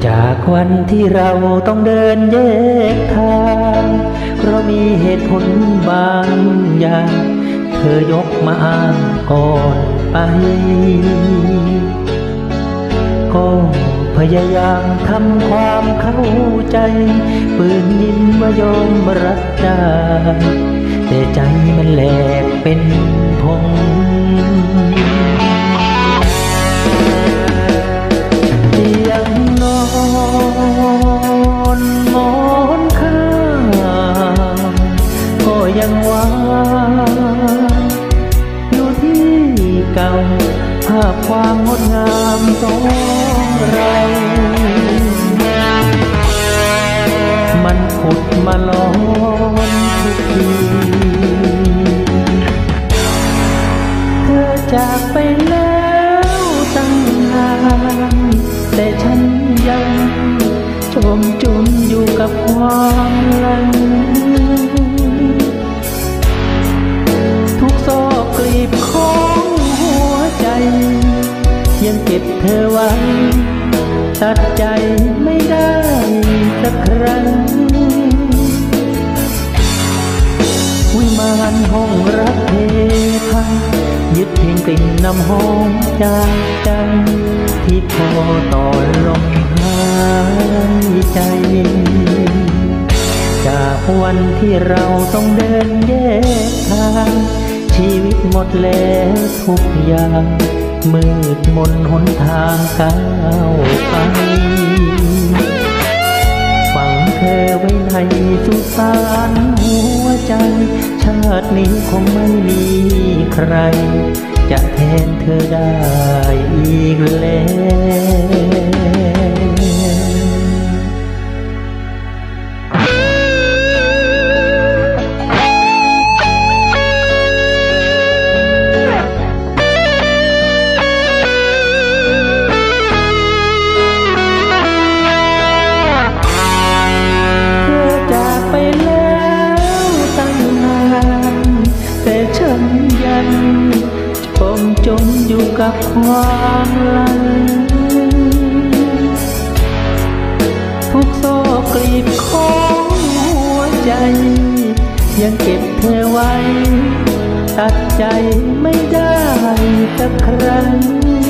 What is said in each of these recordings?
จากวันที่เราต้องเดินแยกทางเพราะมีเหตุผลบางอย่างเธอยกมาอ้างก่อนไปก็พยายามทำความเข้าใจปืนยิ้มว่ายอมรักได้แต่ใจมันแหลกเป็นพงเตียงนอนหมอนข้างก็ยังว่างอยู่ที่เก่าภาพความงดงามสองเรามันผุดมาล้อนทุกทีเธอจากไปแล้วตั้งนานแต่ฉันยังจมจุ่มอยู่กับความหลังทุกซอกกลีบของหัวใจยังเก็บเธอไว้ตัดใจไม่ได้สักครั้งวิมานห้องรักเพพังยึดเพียงกลิ่นน้ำหอมจากใจที่พอต่อลมหายใจจากวันที่เราต้องเดินแยกทางชีวิตหมดแล้วทุกอย่างมืดมนหนทางก้าวไปฝังเธอไว้ในสุสานหัวใจชาตินี้คงไม่มีใครจะแทนเธอได้อีกแล้วจมอยู่กับความหลังทุกซอกกลีบของหัวใจยังเก็บเธอไว้ตัดใจไม่ได้สักครั้ง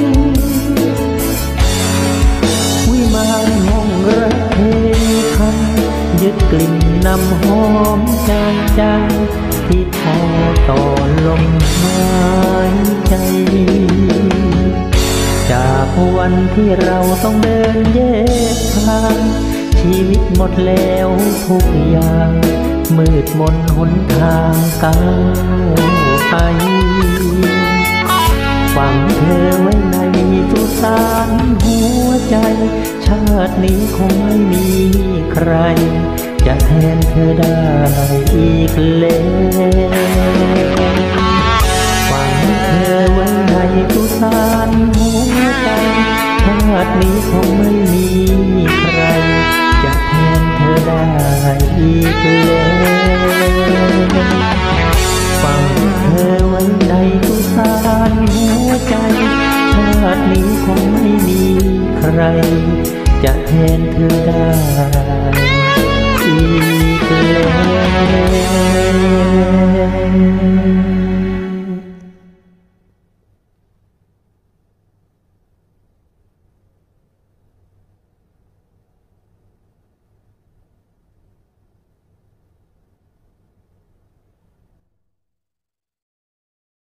วิมานห้องรักเพพันยึดกลิ่นน้ำหอมจางจางที่พอต่อลมหายใจจากวันที่เราต้องเดินแยกทางชีวิตหมดแล้วทุกอย่างมืดมนหนทางก้าวไปฝังเธอไว้ในสุสานหัวใจชาตินี้คงไม่มีใครจะแทนเธอได้อีกแล้วฝังเธอไว้ในสุสานหัวใจชาตินี้คงไม่มีใครจะแทนเธอได้อีกแล้วฝังเธอไว้ในสุสานหัวใจชาตินี้คงไม่มีใครจะแทนเธอได้อีกแล้ว